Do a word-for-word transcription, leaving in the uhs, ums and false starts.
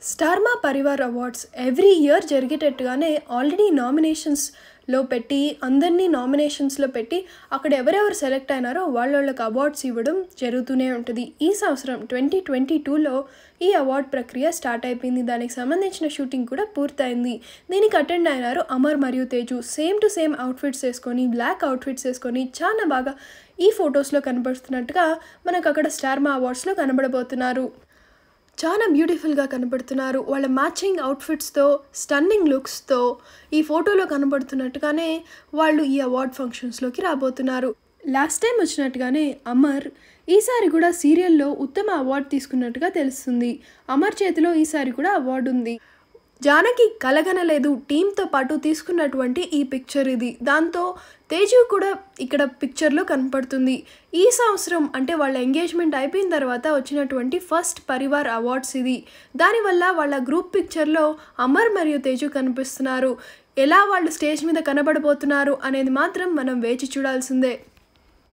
Star Maa Parivaar awards every year జరిగేటట్టుగానే already నామినేషన్స్లో పెట్టి అందరినీ నామినేషన్స్లో పెట్టి అక్కడ ఎవరెవరు సెలెక్ట్ అయినారో వాళ్ళ వాళ్ళకి అవార్డ్స్ ఇవ్వడం జరుగుతూనే ఉంటుంది. ఈ సంవత్సరం ట్వంటీ ట్వంటీ టూలో ఈ అవార్డ్ ప్రక్రియ స్టార్ట్ అయిపోయింది. దానికి సంబంధించిన షూటింగ్ కూడా పూర్తయింది. దీనికి అటెండ్ అయినారు అమర్ మరియు Teju. Same to same outfits వేసుకొని బ్లాక్ అవుట్ఫిట్స్ వేసుకొని చాలా బాగా ఈ ఫొటోస్లో కనబడుతున్నట్టుగా మనకు అక్కడ స్టార్ మా అవార్డ్స్లో కనబడబోతున్నారు. చాలా బ్యూటిఫుల్గా కనబడుతున్నారు. వాళ్ళ మ్యాచింగ్ అవుట్ఫిట్స్తో స్టన్నింగ్ లుక్స్తో ఈ ఫోటోలో కనబడుతున్నట్టుగానే వాళ్ళు ఈ అవార్డ్ ఫంక్షన్స్లోకి రాబోతున్నారు. లాస్ట్ టైం వచ్చినట్టుగానే అమర్ ఈసారి కూడా సీరియల్లో ఉత్తమ అవార్డు తీసుకున్నట్టుగా తెలుస్తుంది. అమర్ చేతిలో ఈసారి కూడా అవార్డు ఉంది. జానకి కలగనలేదు టీంతో పాటు తీసుకున్నటువంటి ఈ పిక్చర్ ఇది. దాంతో తేజు కూడా ఇక్కడ పిక్చర్లో కనపడుతుంది. ఈ సంవత్సరం అంటే వాళ్ళ ఎంగేజ్మెంట్ అయిపోయిన తర్వాత వచ్చినటువంటి ఫస్ట్ పరివార్ అవార్డ్స్ ఇది. దానివల్ల వాళ్ళ గ్రూప్ పిక్చర్లో అమర్ మరియు తేజు కనిపిస్తున్నారు. ఎలా వాళ్ళు స్టేజ్ మీద కనబడబోతున్నారు అనేది మాత్రం మనం వేచి చూడాల్సిందే.